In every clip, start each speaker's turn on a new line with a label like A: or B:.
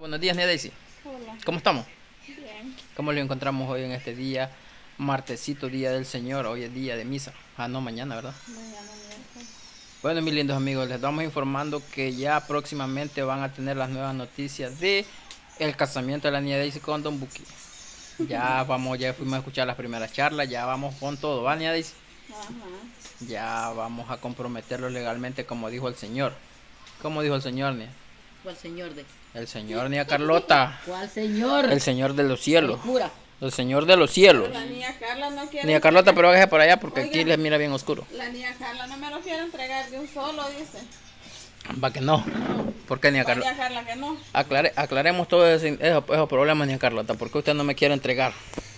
A: Buenos días, Nia Daisy.
B: Hola.
A: ¿Cómo estamos?
B: Bien.
A: ¿Cómo lo encontramos hoy en este día, martesito, día del Señor? Hoy es día de misa. Ah, no, mañana, ¿verdad?
B: Mañana miércoles.
A: Bueno, mis lindos amigos, les vamos informando que ya próximamente van a tener las nuevas noticias de el casamiento de la Nia Daisy con Don Buki. Ya fuimos a escuchar las primeras charlas, ya vamos con todo, ¿va, Nia Daisy?
B: Ajá.
A: Ya vamos a comprometerlo legalmente como dijo el Señor. ¿Cómo dijo el Señor, Nia?
C: ¿Cuál señor de?
A: El Señor, Nia Carlota.
C: ¿Cuál señor?
A: El Señor de los cielos.
C: El cura.
A: El Señor de los cielos.
B: La niña Carla no quiere.
A: Nia Carlota, pero hágase por allá porque
B: Oiga.
A: aquí les mira bien oscuro.
B: La niña Carla no me lo quiere entregar de un solo, dice.
A: Va que no. ¿Por qué, Nia
B: La
A: Carlota?
B: niña Carla que no.
A: Aclaremos todos esos problemas, Nia Carlota. ¿Por qué usted no me quiere entregar?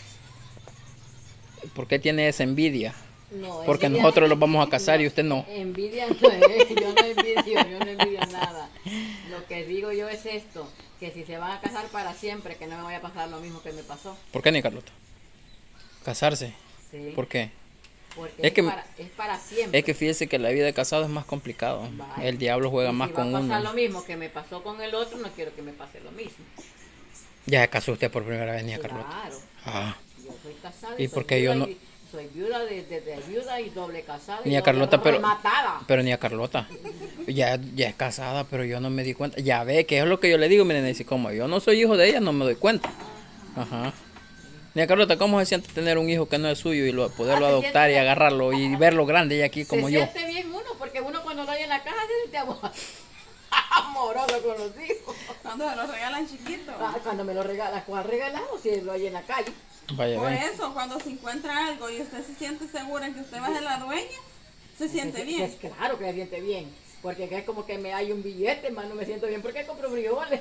A: ¿Por qué tiene esa envidia?
C: No,
A: Porque
C: envidia-
A: nosotros los vamos a casar y usted no.
C: Envidia no es, yo no envidio nada. Lo que digo yo es esto, que si se van a casar para siempre, que no me vaya a pasar lo mismo que me pasó.
A: ¿Por qué, Nia Carlota? ¿Casarse?
C: ¿Sí?
A: ¿Por qué?
C: Porque
A: Es que-
C: es para siempre.
A: Es que fíjese que la vida de casado es más complicado.
C: Vaya.
A: El diablo juega
C: Y
A: más
C: si
A: con
C: va a pasar
A: uno.
C: lo mismo que me pasó con el otro, no quiero que me pase lo mismo.
A: Ya se casó usted por primera vez, Nia Carlota.
C: Claro,
A: Ah.
C: yo soy casada.
A: ¿Y
C: soy
A: por qué yo
C: viuda
A: no?
C: Soy viuda de viuda y doble casada.
A: Nia
C: y
A: Carlota,
C: doble
A: pero-
C: rematada.
A: Pero Nia Carlota, ya es casada, pero yo no me di cuenta. Ya ve, que es lo que yo le digo, miren, dice, como yo no soy hijo de ella, no me doy cuenta. Ajá. Nia Carlota, ¿cómo se siente tener un hijo que no es suyo y poderlo
C: Ah, se
A: adoptar y
C: siente-
A: agarrarlo y verlo grande y aquí como
C: se
A: yo?
C: siente bien uno, porque uno cuando lo oye en la casa se siente amoroso con los hijos.
B: Cuando se lo regalan chiquito.
C: Ah, cuando me lo regala, ¿cuál regalado? Si lo oye en la calle.
A: Vaya,
B: Por
A: ven.
B: eso, cuando se encuentra algo y usted se siente segura en que usted va a ser la dueña, se siente
C: Es
B: bien.
C: claro que se siente bien. Porque es como que me hay un billete, más no me siento bien porque compro frijoles.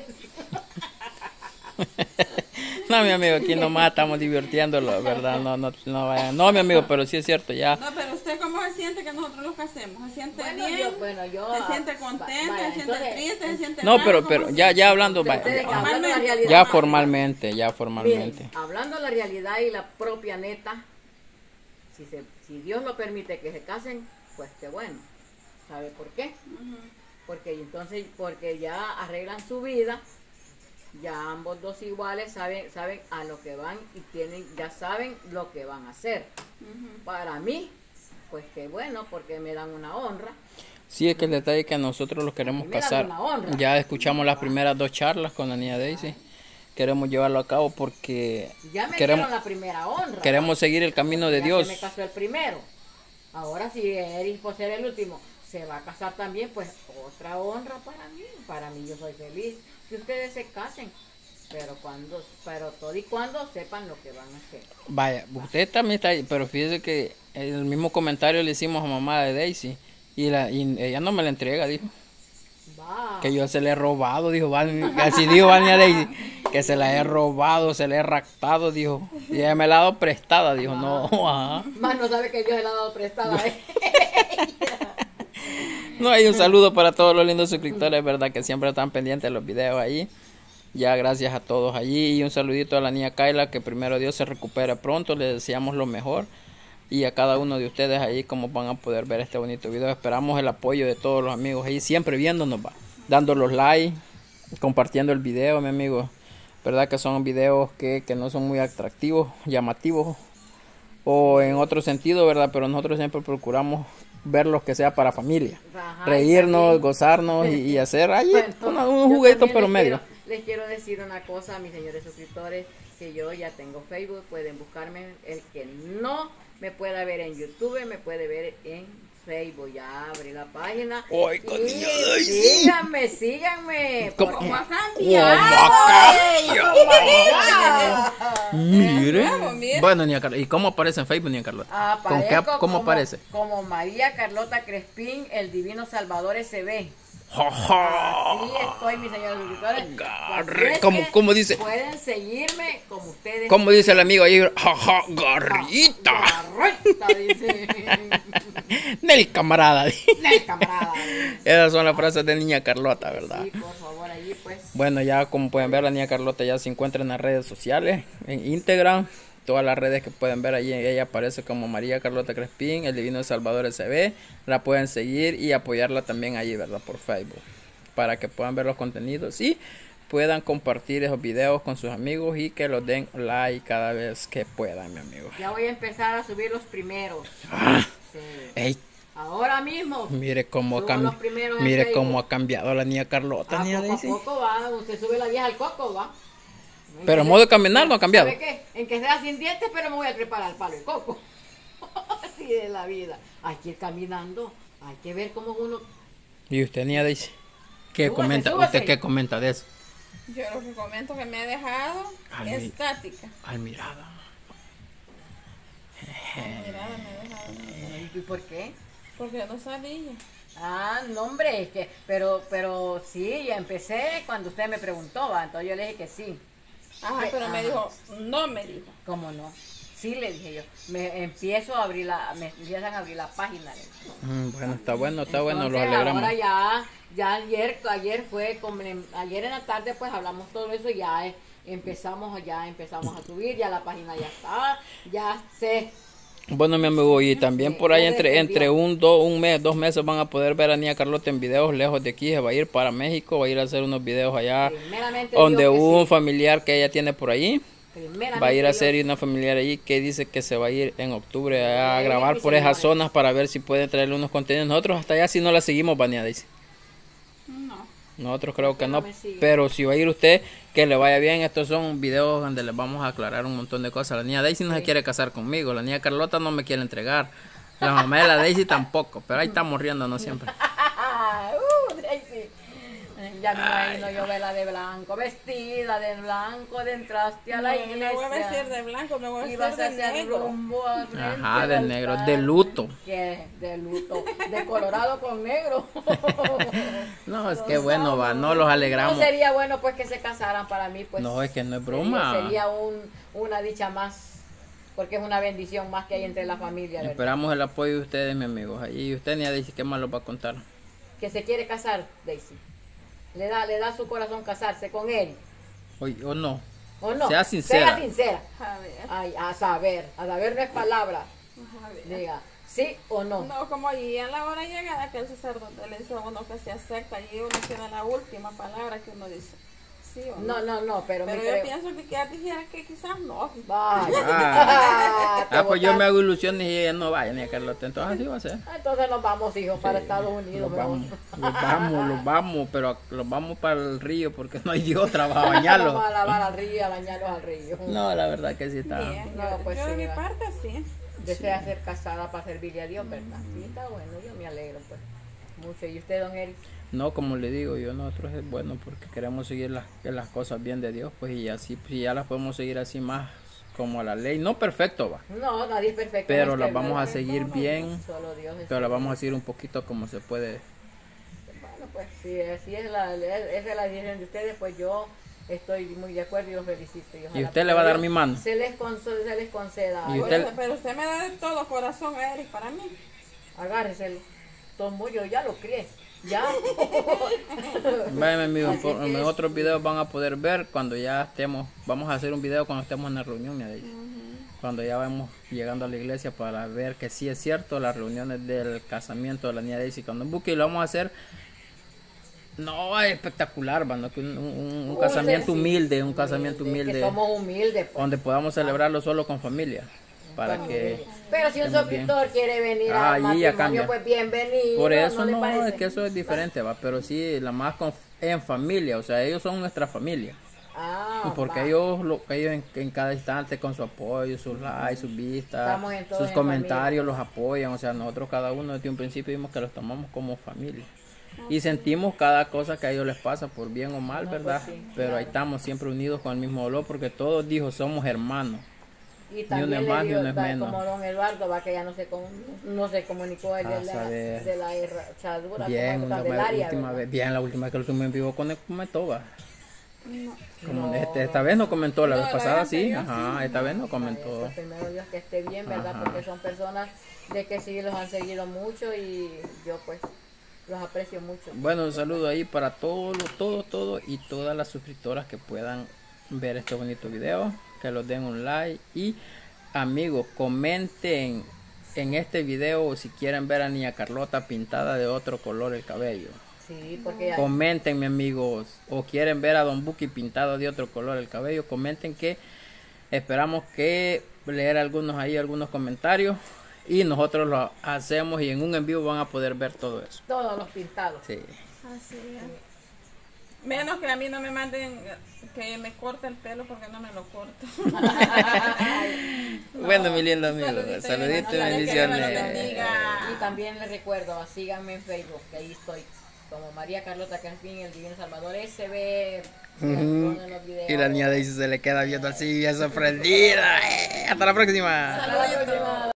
A: No, mi amigo, aquí nomás estamos divirtiéndolo, ¿verdad? No vayan. No, mi amigo, pero sí es cierto, ya.
B: No, pero usted cómo se siente que nosotros los casemos. ¿Se siente
C: Bueno,
B: bien?
C: yo,
B: ¿Se siente contenta?
C: vaya,
B: ¿Se siente
C: entonces,
B: triste? ¿Se siente
A: No,
B: mal?
A: pero
B: ¿Cómo se
A: ya hablando, vaya,
C: ustedes
A: ya,
C: hablando de la realidad.
A: ya formalmente, ya formalmente.
C: Miren, hablando de la realidad y la propia neta, si Dios lo permite que se casen, pues qué bueno. ¿Sabe por qué?
B: Ujú.
C: Porque ya arreglan su vida, ya ambos dos iguales saben a lo que van y ya saben lo que van a hacer.
B: Ujú.
C: Para mí, pues qué bueno, porque me dan una honra.
A: Sí, es que el detalle es que nosotros los queremos
C: A mí me dan
A: casar.
C: una honra.
A: Ya escuchamos las primeras 2 charlas con la niña Daisy. Queremos llevarlo a cabo porque
C: Ya me
A: queremos,
C: dieron la primera honra.
A: queremos seguir el camino de
C: Ya
A: Dios.
C: se me casó el primero. Ahora si Eric por ser el último se va a casar también, pues otra honra para mí. Para mí yo soy feliz que ustedes se casen. Pero todo y cuando sepan lo que van a hacer.
A: Vaya, usted también está ahí, pero fíjese que el mismo comentario le hicimos a mamá de Daisy y ella no me la entrega, dijo.
C: Va.
A: Que yo se la he robado, dijo, así dijo Vania Daisy, que se la he robado, se la he raptado, dijo. Y ella me la ha dado prestada, dijo, no, ajá.
C: Más no sabe que Dios le ha dado prestada.
A: No, hay un saludo para todos los lindos suscriptores, verdad, que siempre están pendientes de los videos ahí. Ya gracias a todos allí y un saludito a la niña Kayla, que primero Dios se recupere pronto, le deseamos lo mejor. Y a cada uno de ustedes ahí como van a poder ver este bonito video. Esperamos el apoyo de todos los amigos ahí, siempre viéndonos, va, dando los likes, compartiendo el video, mi amigo. Verdad que son videos que no son muy atractivos, llamativos o en otro sentido, verdad, pero nosotros siempre procuramos ver los que sea para familia.
C: Ajá,
A: Reírnos,
C: también.
A: gozarnos y hacer ahí
C: Bueno,
A: un
C: yo
A: juguete
C: también
A: pero medio.
C: Les quiero decir una cosa a mis señores suscriptores, que yo ya tengo Facebook, pueden buscarme. El que no me pueda ver en YouTube, me puede ver en Facebook. Ya abrí la página.
A: ¡Ay,
C: Y
A: con niña Daisy!
C: síganme.
A: ¿Cómo?
B: ¿Cómo ha
A: ¡Oh,
B: cambiado?
A: Mire.
B: Bravo, mire.
A: Bueno, Nia Carlota, ¿y cómo aparece en Facebook, Nia Carlota?
C: Aparezco
A: ¿Cómo
C: como-
A: aparece?
C: Como María Carlota Crespín, el Divino Salvador SB.
A: ¡Ja, ja!
C: Así estoy, mis señores suscriptores.
A: Agarre,
C: Así es
A: ¿cómo-
C: que
A: cómo dice?
C: Pueden seguirme como ustedes.
A: ¿Cómo dice el amigo ahí? ¡Ja, ja, garrita!
C: Garrita, dice.
A: Nel camarada.
C: El camarada.
A: Esas son las frases de niña Carlota, ¿verdad?
C: Sí, por favor, allí pues.
A: Bueno, ya como pueden ver, la niña Carlota ya se encuentra en las redes sociales, en Instagram, todas las redes que pueden ver allí, ella aparece como María Carlota Crespín, el Divino Salvador SB, la pueden seguir y apoyarla también allí, ¿verdad? Por Facebook, para que puedan ver los contenidos y puedan compartir esos videos con sus amigos y que los den like cada vez que puedan, mi amigo.
C: Ya voy a empezar a subir los primeros. Sí.
A: Ey,
C: Ahora mismo.
A: mire cómo,
C: Subo los primeros en
A: mire
C: Facebook.
A: cómo ha cambiado la niña Carlota,
C: A
A: niña
C: poco a
A: Daisy.
C: poco va, usted sube la vieja al coco, va.
A: Pero el modo de caminar no ha cambiado.
C: ¿Sabe qué? En que sea sin dientes, pero me voy a trepar al palo de coco. Así es la vida. Hay que ir caminando, hay que ver cómo uno...
A: Y usted, niña Daisy, ¿qué
C: Súbase,
A: comenta?
C: súbase.
A: ¿Usted qué comenta de eso?
B: Yo lo que comento que me ha dejado
A: Ay,
B: estática.
A: Almirada.
B: Mira, me ha dejado.
C: ¿Y por qué?
B: Porque no sabía.
C: Ah, no, hombre, es que, pero sí, ya empecé cuando usted me preguntó, ¿va? Entonces yo le dije que sí.
B: Ajá, pero me
C: Ajá.
B: dijo, no me dijo.
C: ¿Cómo no? Sí, le dije yo. Me empiezan a abrir la página. Le dije.
A: Bueno, está bueno, los
C: Entonces,
A: alegramos.
C: ahora ya ayer fue, ayer en la tarde pues hablamos todo eso, ya empezamos a subir, ya la página ya está, ya sé.
A: Bueno, mi amigo, y también
C: Sí,
A: por ahí
C: ya
A: entre
C: defendió.
A: un mes, 2 meses van a poder ver a niña Carlota en videos lejos de aquí. Se va a ir para México, va a ir a hacer unos videos allá
C: Primeramente
A: donde
C: Dios que
A: un
C: sí.
A: familiar que ella tiene por ahí.
C: Primeramente
A: Va a ir a
C: Dios.
A: hacer una familiar allí que dice que se va a ir en octubre a
C: Ay,
A: grabar
C: mi
A: por esas
C: señora.
A: zonas para ver si puede traerle unos contenidos. Nosotros hasta allá si no la seguimos, Vania dice.
B: No.
A: Nosotros creo que
C: no
A: no,
C: me sigue.
A: pero si va a ir usted, que le vaya bien. Estos son videos donde les vamos a aclarar un montón de cosas. La niña Daisy no se quiere casar conmigo, la niña Carlota no me quiere entregar, la mamá de la Daisy tampoco, pero ahí estamos riéndonos siempre.
C: Daisy. Ya me imagino yo verla de blanco, vestida de blanco, de entraste a la
B: No me voy a vestir
C: iglesia.
B: de blanco, me voy a
C: Y vas a
B: vestir de
C: hacer
B: negro.
C: rumbo al frente
A: Ajá, de
C: del
A: negro,
C: altar.
A: de luto.
C: ¿Qué? De luto, de colorado con negro.
A: No, es que bueno, va, no los alegramos.
C: No sería bueno pues que se casaran para mí, pues.
A: No, es que no es broma.
C: Sería una dicha más, porque es una bendición más que hay entre la familia, ¿verdad?
A: Esperamos el apoyo de ustedes, mis amigos. Y usted, niña Daisy, ¿qué más los va a contar?
C: Que se quiere casar, Daisy. Le da su corazón casarse con él,
A: O no.
C: ¿o no?
A: Sea sincera.
C: Sea sincera.
B: A ver.
C: Ay, a saber no es palabra.
B: A ver.
C: Diga, ¿sí o no?
B: No, como allí a la hora llegada que el sacerdote le dice a uno que se acepta, allí uno tiene la última palabra que uno dice. ¿Sí o no?
C: No, pero me
B: Pero yo
C: creo.
B: pienso que ya dijera que quizás no.
C: Vaya. Te
A: Pues yo me
C: botaste.
A: hago ilusiones y ella no vaya, ni a Carlota. Entonces así va a ser.
C: Entonces nos vamos, hijos, para Estados Unidos.
A: Los
C: mejor.
A: vamos, pero los vamos para el río porque no hay de otra para bañarlos.
C: Vamos a lavar al río, a bañarlos al río.
A: No, la verdad que sí está.
B: Bien,
C: No, pues
B: yo de
C: sí,
B: mi
C: va.
B: parte sí.
C: Desea ser casada para servirle a Dios, ¿verdad? Sí, está bueno, yo me alegro, pues. Mucho. ¿Y usted, don Eric?
A: No, como le digo yo, nosotros es bueno porque queremos seguir las cosas bien de Dios, pues y así, pues, ya las podemos seguir así más como a la ley. No perfecto, va,
C: No, nadie es perfecto.
A: pero
C: en
A: las
C: este
A: vamos a
C: mundo.
A: seguir bien,
C: Solo Dios es
A: pero las vamos a seguir un poquito como se puede.
C: Bueno, pues si esa es la decisión de ustedes, pues yo estoy muy de acuerdo y los felicito.
A: ¿Y
C: ojalá
A: usted le va a dar
C: Dios
A: mi mano?
C: Se les conceda.
A: ¿Y
B: Por
A: usted?
B: eso, pero usted me da de todo corazón, Eric, para mí.
C: Agárreselo. Tomo yo ya lo crié. Ya.
A: Vaya, mi amigo,
C: Así es que
A: en
C: es-
A: otros videos van a poder ver cuando ya estemos, vamos a hacer un video cuando estemos en la reunión, me dice. Cuando ya vamos llegando a la iglesia para ver que sí es cierto las reuniones del casamiento de la niña Daisy cuando busque y lo vamos a hacer no espectacular, ¿va? No, que un casamiento
C: sencillo,
A: humilde, un casamiento
C: Que
A: humilde
C: somos humildes, pues.
A: donde podamos celebrarlo solo con familia para que
C: Pero si un
A: estemos bien.
C: suscriptor quiere venir
A: Ah,
C: al
A: ahí ya
C: matrimonio,
A: cambia.
C: pues bienvenido.
A: por eso
C: ¿le
A: no,
C: parece?
A: es que eso es diferente, va, pero sí la más en familia, o sea, ellos son nuestra familia.
C: Ah,
A: Porque
C: va.
A: ellos en cada instante con su apoyo, sus likes, sus vistas,
C: Estamos en todo
A: sus
C: en
A: comentarios los apoyan. O sea, nosotros cada uno desde un principio vimos que los tomamos como familia. Y sentimos cada cosa que a ellos les pasa, por bien o mal,
C: No,
A: ¿verdad?
C: pues sí,
A: Pero ahí estamos siempre unidos con el mismo dolor porque todos dijo somos hermanos.
C: Y
A: uno
C: también
A: es
C: le
A: más, ni
C: dio,
A: uno es menos.
C: como don Eduardo, va que ya no se comunicó el
A: A
C: de
A: saber.
C: la herradura,
A: Bien,
C: como
A: la
C: Candelaria,
A: última
C: ¿verdad?
A: vez, bien, la última vez que lo tuvimos en vivo comentó, va.
B: No.
A: Como
C: No,
A: esta vez no comentó, la
B: no,
A: vez
B: la
A: pasada
B: vez
A: sí,
B: anterior
A: ajá, esta vez no comentó.
C: Pues primero Dios que esté bien, ¿verdad?
A: Ajá.
C: Porque son personas de que sí los han seguido mucho y yo pues los aprecio mucho.
A: Bueno, un saludo ahí para todo y todas las suscriptoras que puedan ver este bonito video, que los den un like y amigos, comenten en este video si quieren ver a niña Carlota pintada de otro color el cabello.
C: Sí, porque ya...
A: Comenten, amigos, o quieren ver a Don Buki pintado de otro color el cabello, comenten, que esperamos que leer algunos comentarios, y nosotros lo hacemos, y en un en vivo van a poder ver todo eso.
C: Todos los pintados.
A: Sí.
B: Así es. Menos que a mí no me manden que me corte el pelo, porque no me lo corto.
A: Bueno, mi lindo amigo,
B: Saluditos,
A: saluditos y
B: bendiciones.
A: bendiciones.
C: Y también les recuerdo, síganme en Facebook, que ahí estoy como María Carlota Campín, el Divino Salvador SB.
A: Ujú. Y la niña Daisy se le queda viendo así, bien sorprendida. Hasta la próxima.
C: Hasta la próxima.